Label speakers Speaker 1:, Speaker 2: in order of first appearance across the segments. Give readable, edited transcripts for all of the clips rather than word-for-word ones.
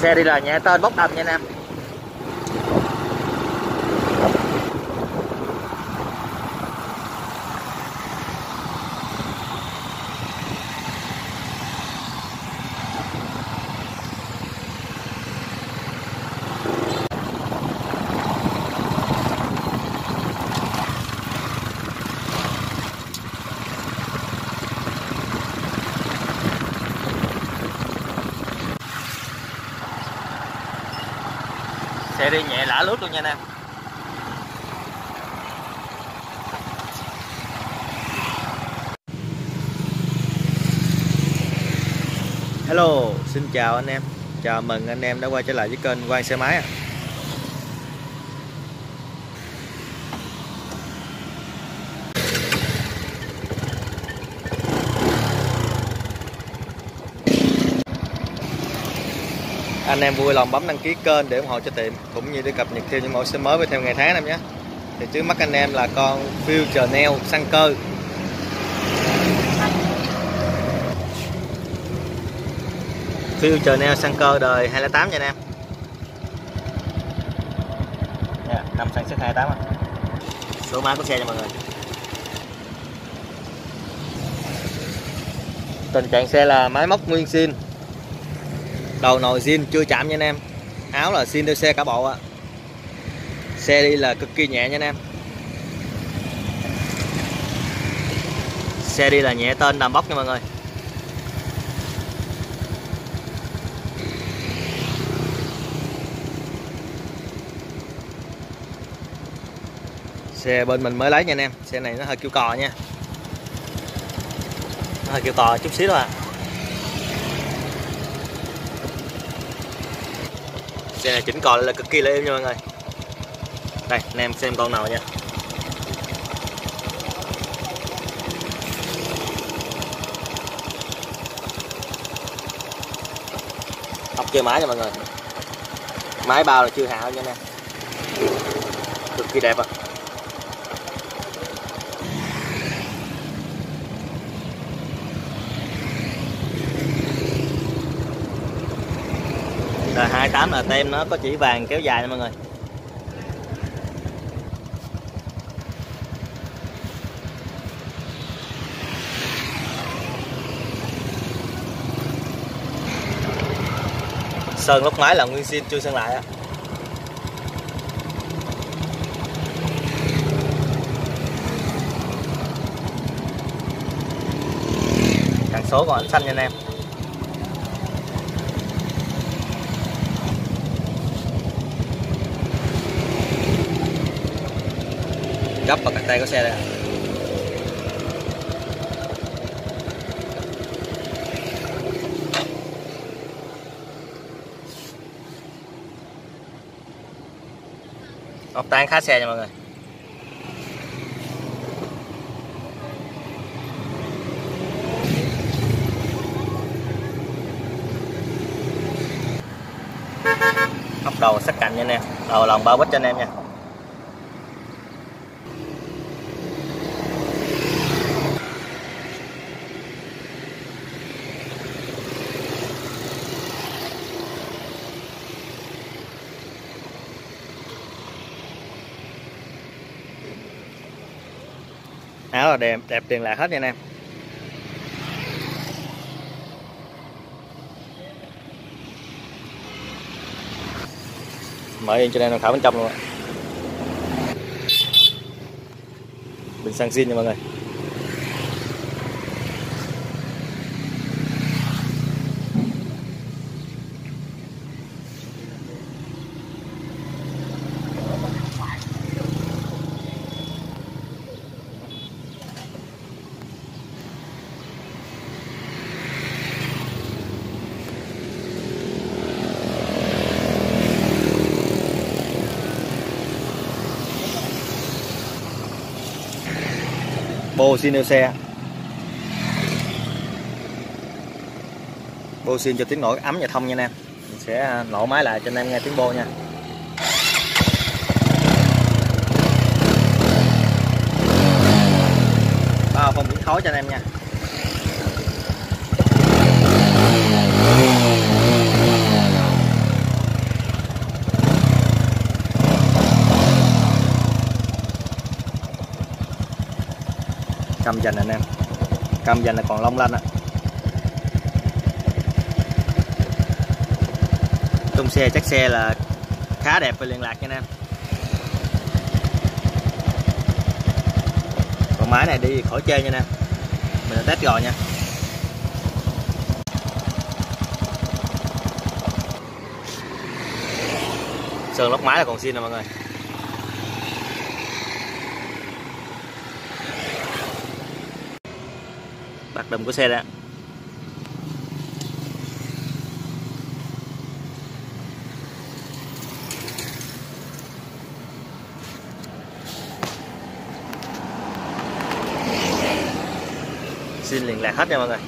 Speaker 1: Xe đi là nhẹ tên bốc đầm nha anh em. Xe đi nhẹ lả lướt luôn nha anh em. Hello, xin chào anh em. Chào mừng anh em đã quay trở lại với kênh Quang Xe Máy. Anh em vui lòng bấm đăng ký kênh để ủng hộ cho tiệm, cũng như để cập nhật thêm những mẫu xe mới theo ngày tháng em nhé. Thì trước mắt anh em là con Future Neo xăng cơ. Future Neo xăng cơ đời 2008 nha anh em. Năm xăng xích 28 á. Số máy của xe cho mọi người. Tình trạng xe là máy móc nguyên zin. Đầu nồi zin chưa chạm nha anh em. Áo là zin theo xe cả bộ ạ. Xe đi là cực kỳ nhẹ nha anh em. Xe đi là nhẹ tên đầm bốc nha mọi người. Xe bên mình mới lấy nha anh em. Xe này nó hơi kêu cò nha. Nó hơi kêu cò chút xíu thôi à. Xe này chỉnh cò là cực kỳ là êm nha mọi người. Đây anh em xem con nào nha. Ốc chơi máy nha mọi người. Máy bao là chưa hao nha anh em. Cực kỳ đẹp ạ. Đời 28 là tem nó có chỉ vàng kéo dài nha mọi người. Sơn lốc máy là nguyên zin chưa sơn lại á. Càng số còn ánh xanh nha anh em. Gấp vào cắt tay của xe đây. Ốc tán khá xe nha mọi người. Ốc đầu sắc cạnh nha anh em. Đầu lòng bao bít cho anh em nha. Áo là đẹp tiền lạc hết nha anh em. Mở yên cho nên khảo bên trong luôn ạ. Bình xăng zin nha mọi người. Bô xin theo xe. Bô xin cho tiếng nổi ấm và thông nha anh em. Mình sẽ nổ máy lại cho anh em nghe tiếng bô nha. Bao phong biển khói cho anh em nha. cam dành anh em, cam dành là còn long lanh á. Trong xe chắc xe là khá đẹp và liền lạc nha anh em. Còn máy này đi khỏi chơi nha anh em, mình đã test rồi nha. Sơn lốc máy là còn zin nè mọi người. Bạc đùm của xe đó. Zin liền lạc hết nha mọi người.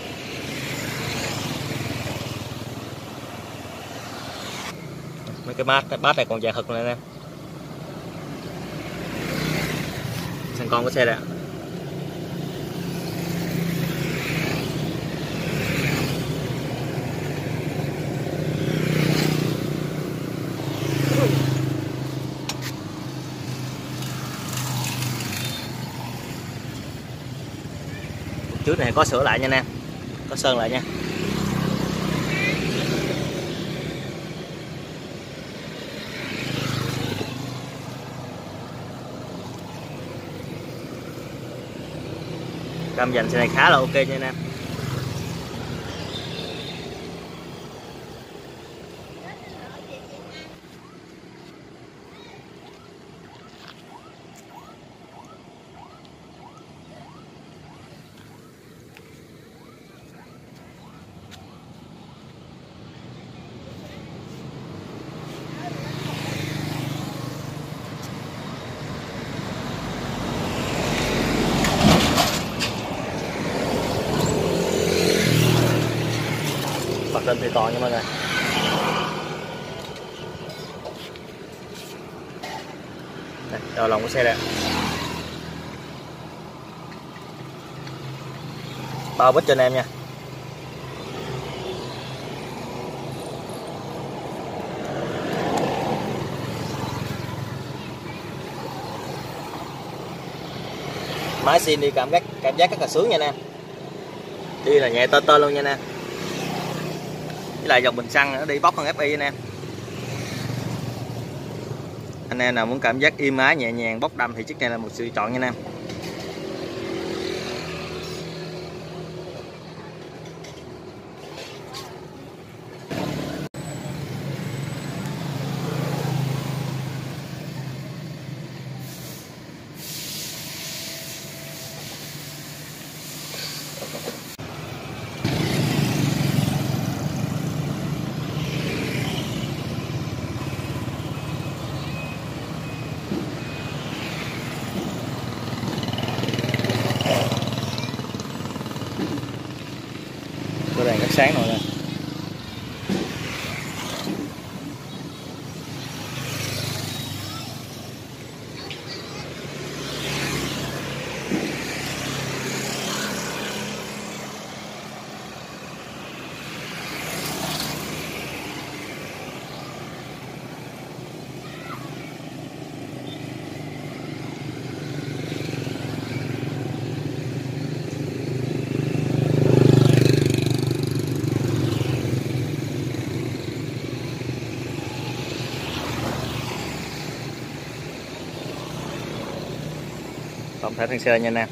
Speaker 1: Mấy cái bát này còn dài thật luôn anh em. Xăng con của xe đây. Trước này có sửa lại nha anh em, có sơn lại nha. Cam dành xe này khá là ok nha anh em. Bật lên thì còn nha mọi người. Đây, đầu lòng của xe đây. Bao bít cho anh em nha. Máy zin đi cảm giác rất là sướng nha anh em. Đi là nhẹ tơ luôn nha anh em. Với lại dòng bình xăng nó đi bốc hơn FI anh em. Anh em nào muốn cảm giác êm ái nhẹ nhàng bốc đâm thì chiếc này là một sự chọn nha anh em. Cửa đèn rất sáng rồi nè. Tổng thể thân xe nha anh em.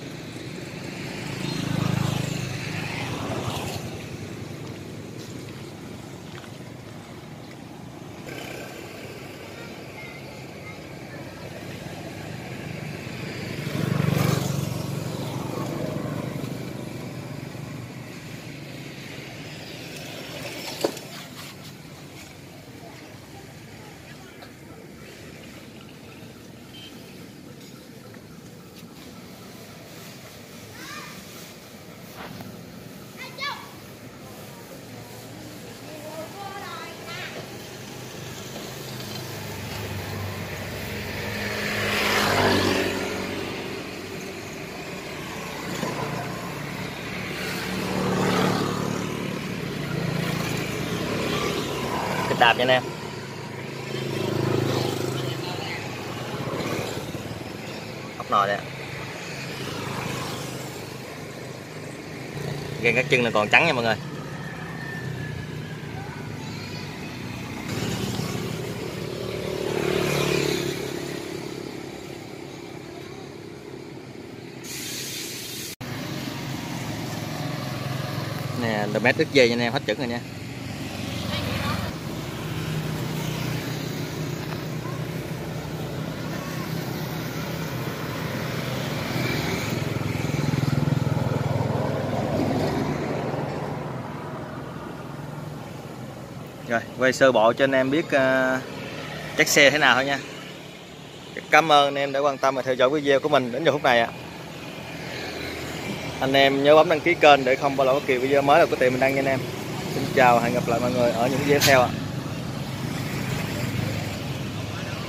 Speaker 1: Kích đạp nha anh em. Ốc nồi đây. gan các chân là còn trắng nha mọi người. Nè, là mét đứt dây nha anh em, hết chuẩn rồi nha. Rồi, quay sơ bộ cho anh em biết chắc xe thế nào thôi nha. Cảm ơn anh em đã quan tâm và theo dõi video của mình đến giờ phút này ạ. Anh em nhớ bấm đăng ký kênh để không bỏ lỡ bất kỳ video mới nào của tiệm mình đăng nha anh em. Xin chào, hẹn gặp lại mọi người ở những video tiếp theo ạ.